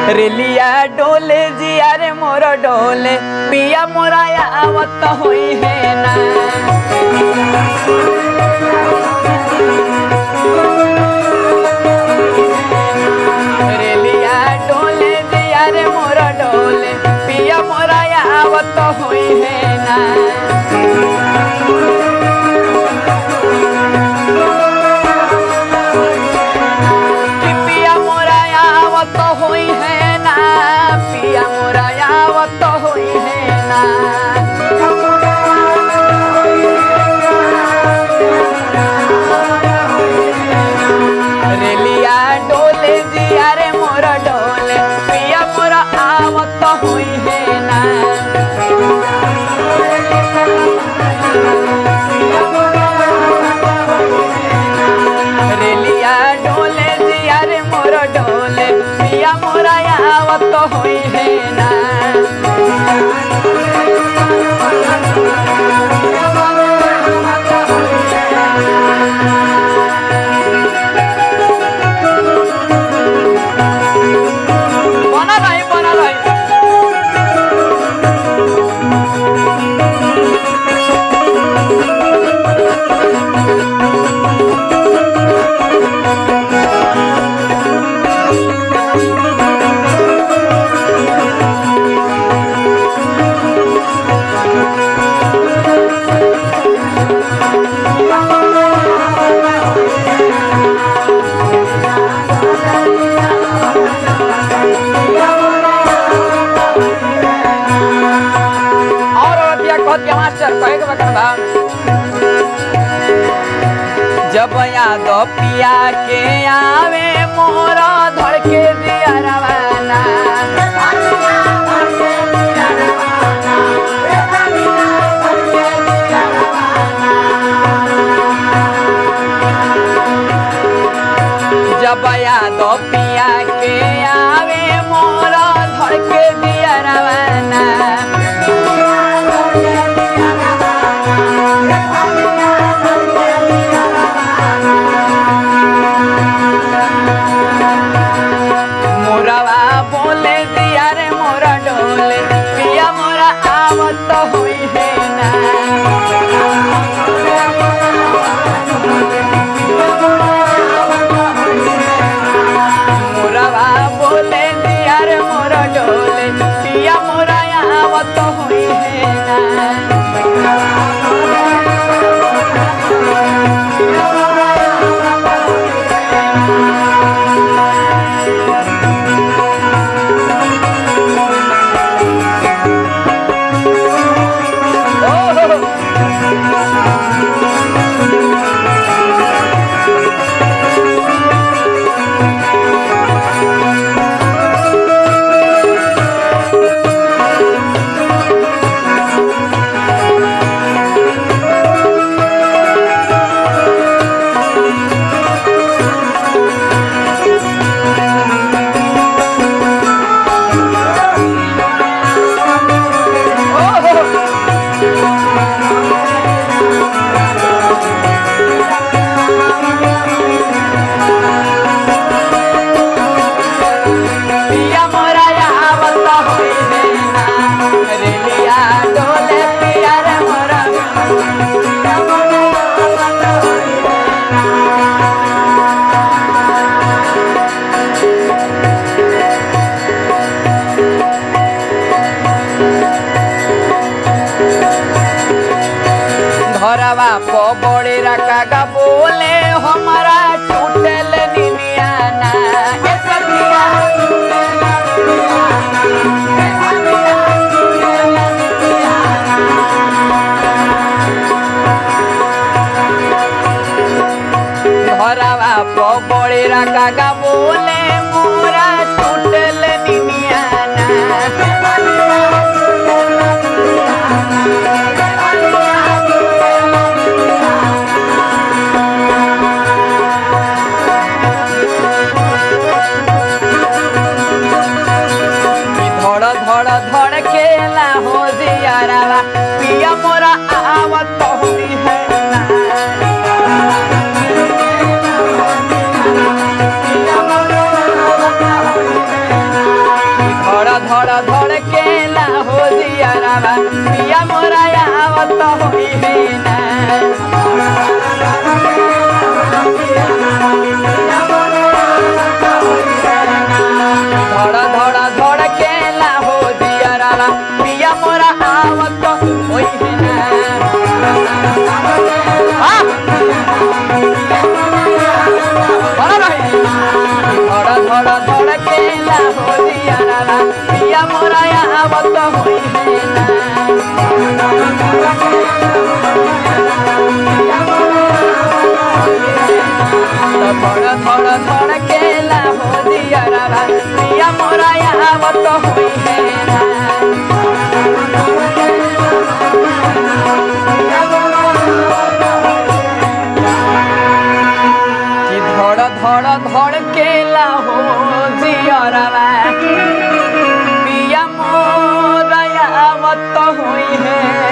रेलिया डोले जिया रे मोर डोले पिया मोरा आवत होई है ना। रेलिया डोले जिया रे मोर डोले पिया मोरा आवत होई है ना। रेलिया डोले जिया रे मोर डोले पिया मोरा आवत होई है ना। रेलिया डोले जिया रे मोर डोले पिया मोरा आवत होई है ना। जब याद पिया के आवे मोरा धड़के दिया रवाना। जब याद पिया के आवे मोरा धड़के दिया रवाना। घरवा को बड़े रखा बोले हमारा टूटल निनियाना। घरवा को बड़े रखा बोले मोरा टूटल निनियाना। धड़ के ला हो जियारा पिया मोरा आवत होई है ना। धड़ धड़ केला हो जियरवा पिया मोरा आवत होई है ना धड़ धड़ धड़ केला हो जियरवा पिया मोरा आवत होई है ना धड़ धड़ धड़ केला हो जियरवा पिया मोरा आवत होई है ना धड़ धड़ धड़ केला हो जियरवा पिया मोरा आवत होई है ना कि धड़ धड़ धड़ केला हो जियरवा पिया मोरा आवत होई है